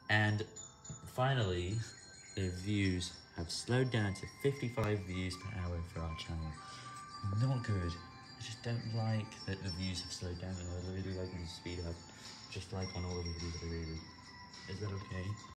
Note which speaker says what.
Speaker 1: And finally, the views have slowed down to 55 views per hour for our channel. Not good. I just don't like that the views have slowed down, and I really like them to speed up, just like on all of the videos I really. Is that okay?